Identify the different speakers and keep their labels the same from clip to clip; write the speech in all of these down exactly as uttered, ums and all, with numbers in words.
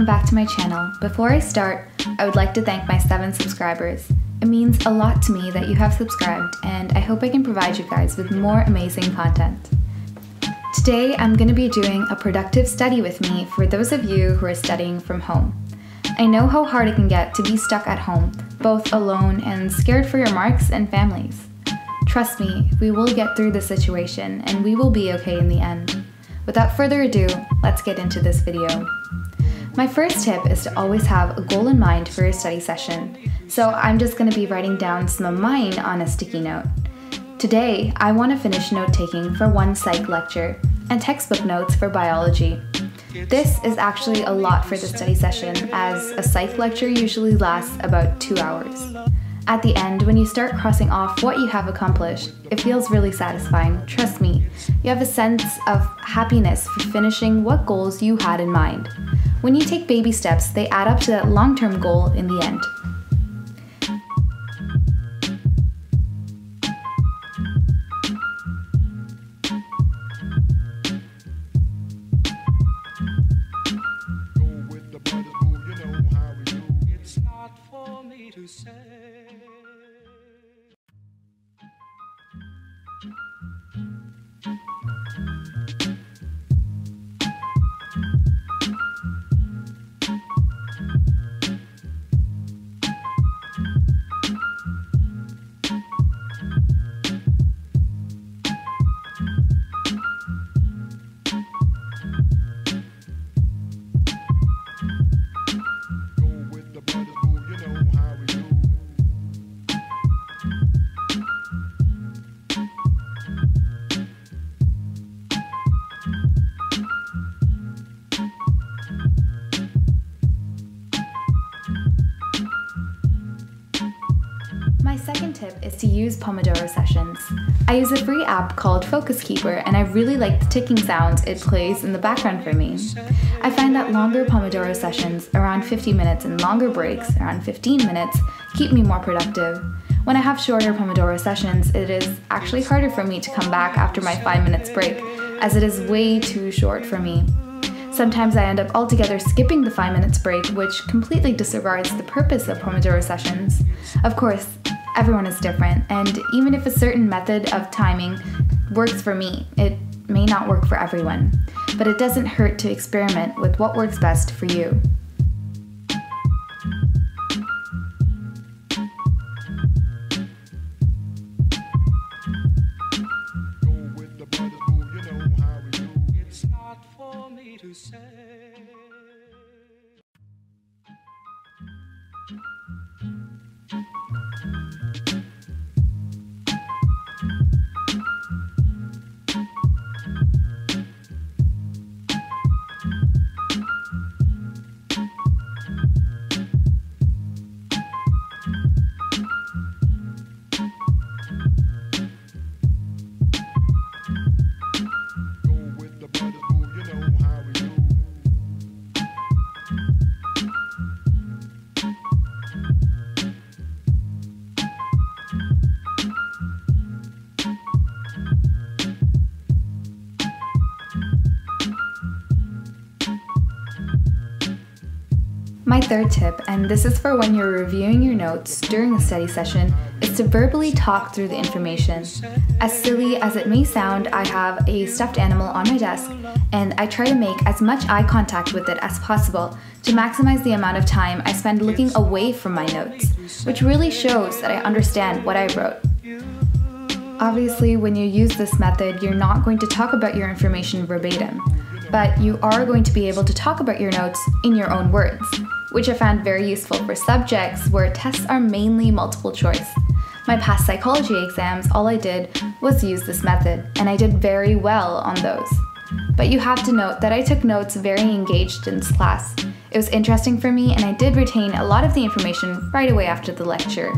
Speaker 1: welcome back to my channel. Before I start, I would like to thank my seven subscribers. It means a lot to me that you have subscribed, and I hope I can provide you guys with more amazing content. Today, I'm going to be doing a productive study with me for those of you who are studying from home. I know how hard it can get to be stuck at home, both alone and scared for your marks and families. Trust me, we will get through this situation and we will be okay in the end. Without further ado, let's get into this video. My first tip is to always have a goal in mind for your study session, so I'm just going to be writing down some of mine on a sticky note. Today, I want to finish note-taking for one psych lecture and textbook notes for biology. This is actually a lot for the study session, as a psych lecture usually lasts about two hours. At the end, when you start crossing off what you have accomplished, it feels really satisfying. Trust me, you have a sense of happiness for finishing what goals you had in mind. When you take baby steps, they add up to that long-term goal in the end. My second tip is to use Pomodoro sessions. I use a free app called Focus Keeper, and I really like the ticking sounds it plays in the background for me. I find that longer Pomodoro sessions, around fifty minutes, and longer breaks, around fifteen minutes, keep me more productive. When I have shorter Pomodoro sessions, it is actually harder for me to come back after my five minutes break, as it is way too short for me. Sometimes I end up altogether skipping the five minutes break, which completely disregards the purpose of Pomodoro sessions. Of course, everyone is different, and even if a certain method of timing works for me, it may not work for everyone. But it doesn't hurt to experiment with what works best for you. My third tip, and this is for when you're reviewing your notes during a study session, is to verbally talk through the information. As silly as it may sound, I have a stuffed animal on my desk, and I try to make as much eye contact with it as possible to maximize the amount of time I spend looking away from my notes, which really shows that I understand what I wrote. Obviously, when you use this method, you're not going to talk about your information verbatim, but you are going to be able to talk about your notes in your own words, which I found very useful for subjects where tests are mainly multiple choice. My past psychology exams, all I did was use this method, and I did very well on those. But you have to note that I took notes very engaged in this class. It was interesting for me, and I did retain a lot of the information right away after the lecture.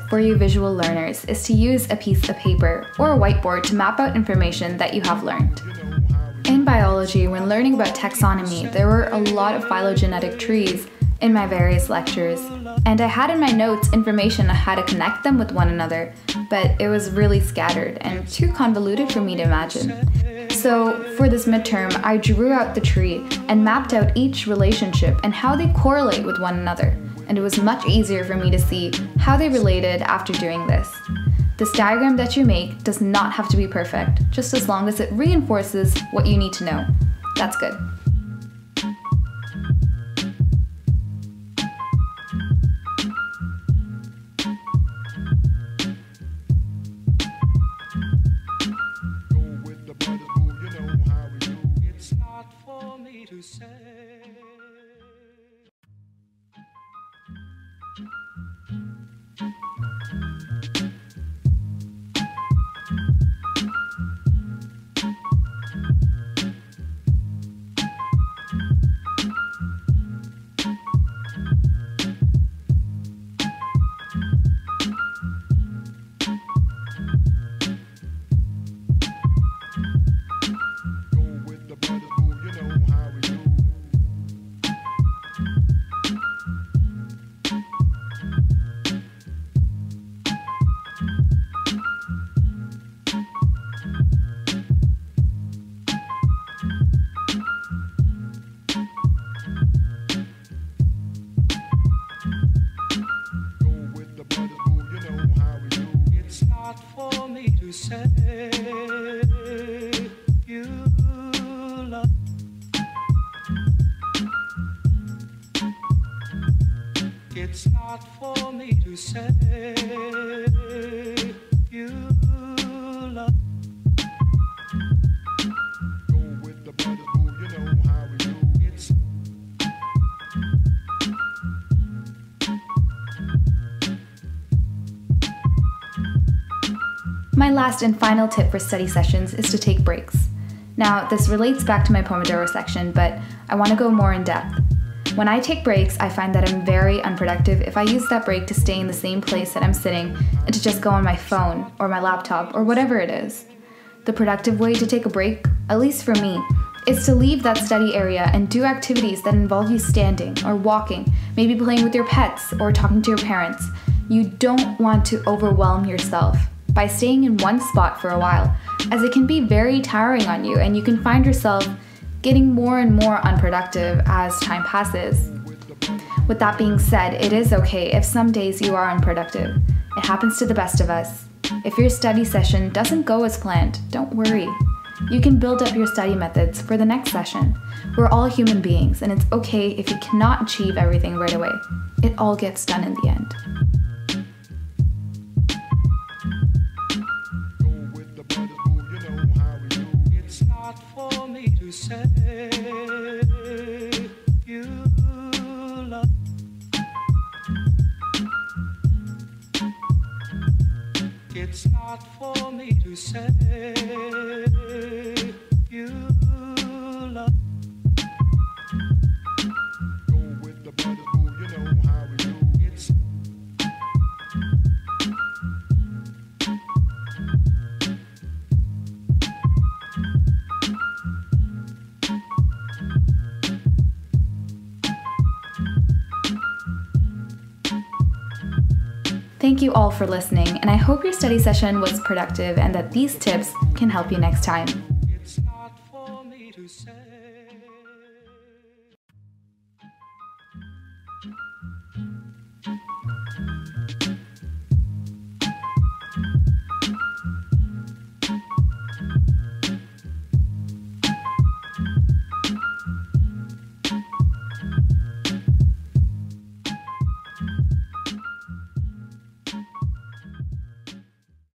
Speaker 1: for you visual learners is to use a piece of paper or a whiteboard to map out information that you have learned. In biology, when learning about taxonomy, there were a lot of phylogenetic trees in my various lectures, and I had in my notes information on how to connect them with one another, but it was really scattered and too convoluted for me to imagine. So for this midterm, I drew out the tree and mapped out each relationship and how they correlate with one another, and it was much easier for me to see how they related after doing this. This diagram that you make does not have to be perfect, just as long as it reinforces what you need to know. That's good.
Speaker 2: It's not for me to say you love. Go with the brothers, boo, you know how we do. It's
Speaker 1: My last and final tip for study sessions is to take breaks. Now, this relates back to my Pomodoro section, but I want to go more in depth. When I take breaks, I find that I'm very unproductive if I use that break to stay in the same place that I'm sitting and to just go on my phone or my laptop or whatever it is. The productive way to take a break, at least for me, is to leave that study area and do activities that involve you standing or walking, maybe playing with your pets or talking to your parents. You don't want to overwhelm yourself by staying in one spot for a while, as it can be very tiring on you and you can find yourself getting more and more unproductive as time passes. With that being said, it is okay if some days you are unproductive. It happens to the best of us. If your study session doesn't go as planned, don't worry. You can build up your study methods for the next session. We're all human beings, and it's okay if you cannot achieve everything right away. It all gets done in the end.
Speaker 2: to say you love. It's not for me to say you love. Go with the brothers, boo, you know how we do. It's
Speaker 1: Thank you all for listening, and I hope your study session was productive and that these tips can help you next time.